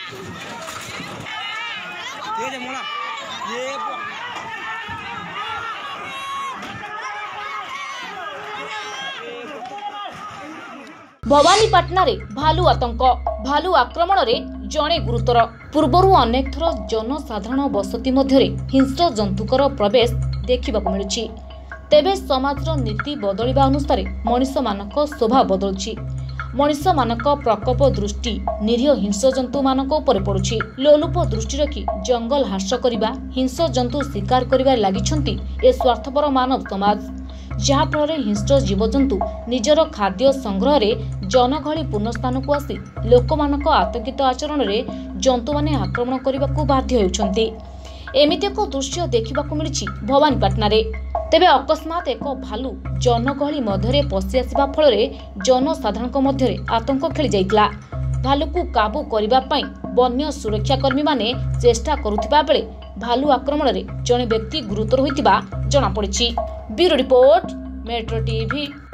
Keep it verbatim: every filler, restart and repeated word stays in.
भवानीपाटना रे भालू आतंक भालू आक्रमण रे जणे गुरुतर पूर्वरु अनेक थर जनसाधारण बसती मध्य हिंस्र जंतुकर प्रवेश देखा मिलुछि। तेबे समाजर नीति बदलिबा अनुसार मनीष मानक स्वभाव बदलुछि। मनीष मानक प्रकोप दृष्टि निरीह हिंस्र जंतु मानक उपर पड़ुछि। लोलुप दृष्टि रखी जंगल ह्रास करबा हिंस्र जंतु शिकार करिबार लागिछन्ति ए स्वार्थपर मानव समाज, जहाँफल हिंस्र जीवजंतु निजर खाद्य संग्रह में जनगहली पूर्ण स्थान को आसी लोक आतंकित आचरण में जंतु माने आक्रमण करने को बाध्य होउछन्ति। एमिति एक दृश्य देखा मिली भवानीपाटना रे। तेबे अकस्मात एक भालू जनगहली मध्य पशि आसिबा फल जनसाधारण मध्य आतंक खेली जाइतिला। भालू को काबू करबा पई वन्य सुरक्षाकर्मी माने चेष्टा करुथिबा बेले भालू आक्रमण में जड़े व्यक्ति गुरुतर होइतिबा जଣା पड़िछि। Bureau report metro TV.